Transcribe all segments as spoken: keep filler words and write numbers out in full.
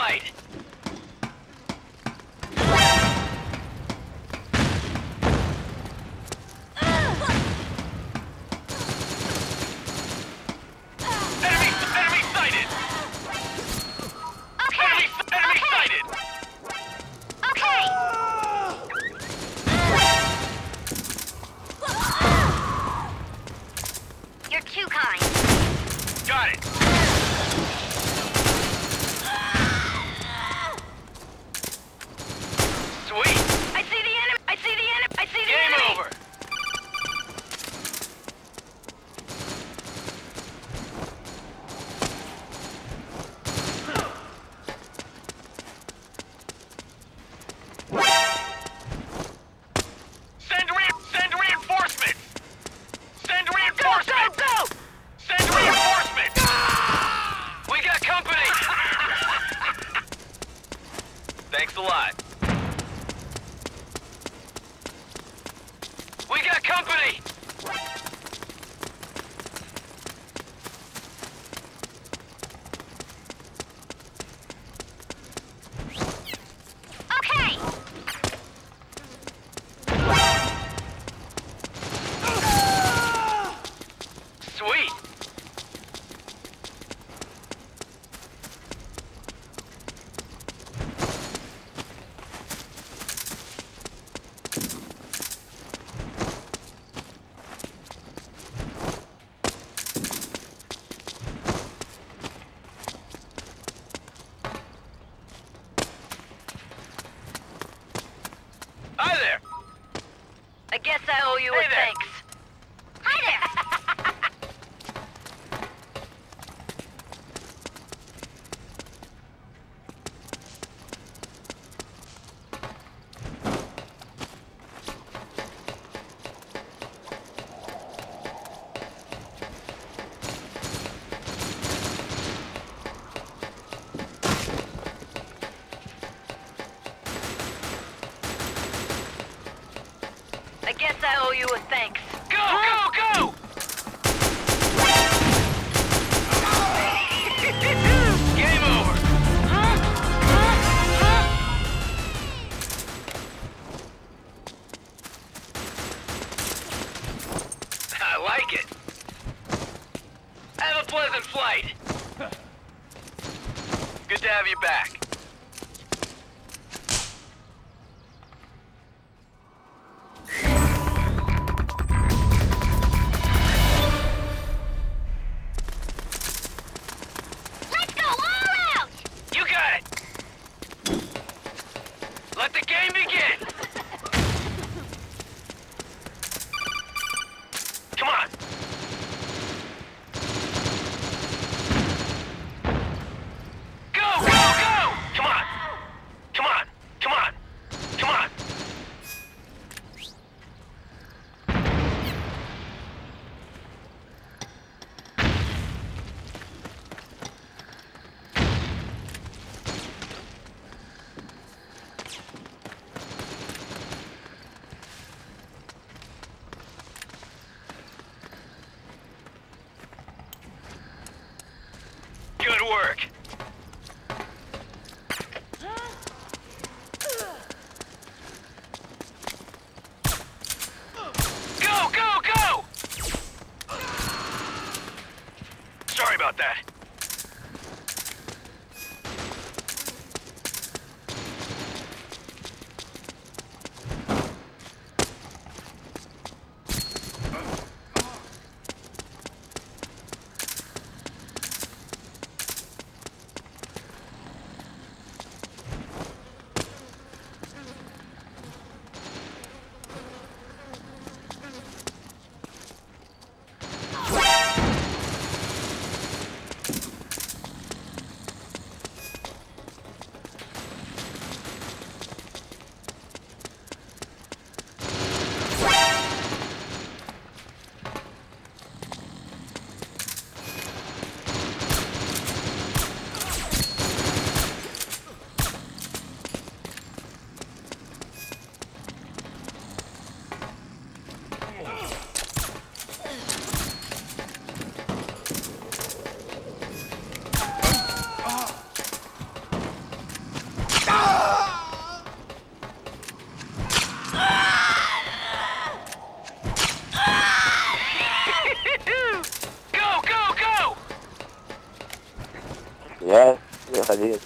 flight. Enemy, enemy sighted. Okay. Enemy, enemy okay. sighted. Okay. You're too kind. Got it. Sweet. I see the enemy. I see the enemy. I see the Game enemy. over. Send re send reinforcements. Send reinforcements. Go, go, go! Send reinforcements. We got company. Thanks a lot. We got company. Okay. Sweet. Hi there. I guess I owe you Hey a there. thanks. Hi there. I guess I owe you a thanks. Go, go, go! Game over. Huh? Huh? Huh? I like it. Have a pleasant flight. Good to have you back. is.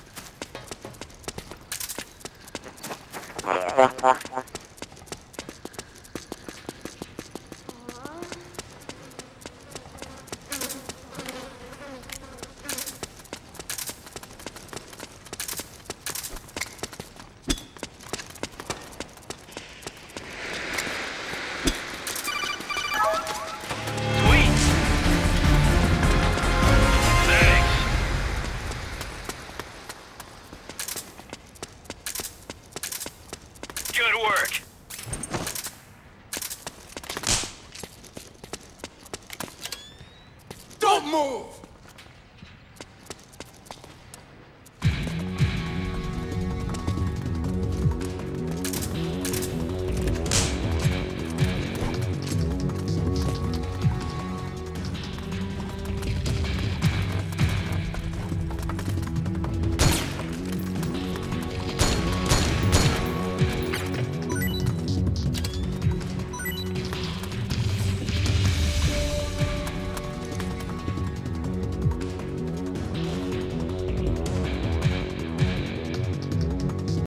Sweet. Thanks. Good work. Don't move!